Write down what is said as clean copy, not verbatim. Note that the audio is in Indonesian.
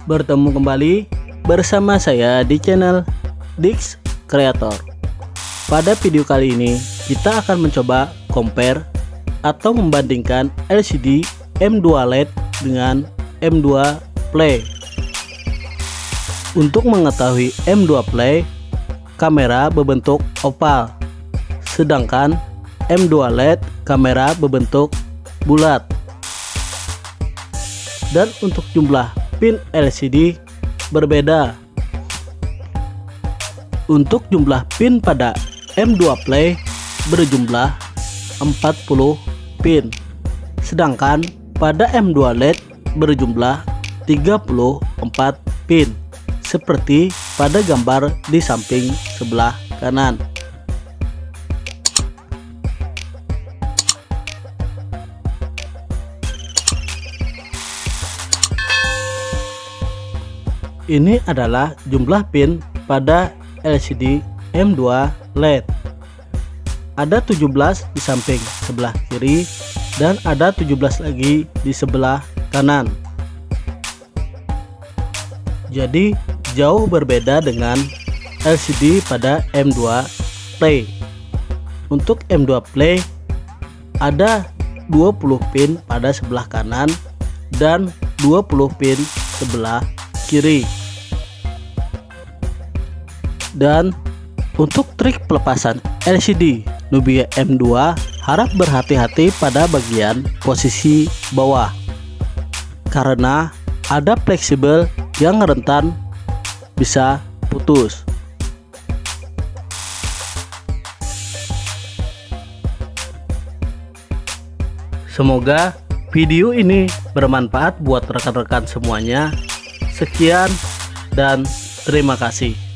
Bertemu kembali bersama saya di channel Dix Creator. Pada video kali ini kita akan mencoba compare atau membandingkan LCD M2 LED dengan M2 Play. Untuk mengetahui M2 Play, kamera berbentuk oval, sedangkan M2 LED kamera berbentuk bulat. Dan untuk jumlah pin LCD berbeda. Untuk jumlah pin pada M2 Play berjumlah 40 pin, sedangkan pada M2 LED berjumlah 34 pin, seperti pada gambar di samping sebelah kanan. Ini adalah jumlah pin pada LCD M2 LED. Ada 17 di samping sebelah kiri dan ada 17 lagi di sebelah kanan. Jadi jauh berbeda dengan LCD pada M2 Play. Untuk M2 Play ada 20 pin pada sebelah kanan dan 20 pin sebelah kiri. Dan untuk trik pelepasan LCD Nubia M2, harap berhati-hati pada bagian posisi bawah karena ada fleksibel yang rentan bisa putus. Semoga video ini bermanfaat buat rekan-rekan semuanya. Sekian dan terima kasih.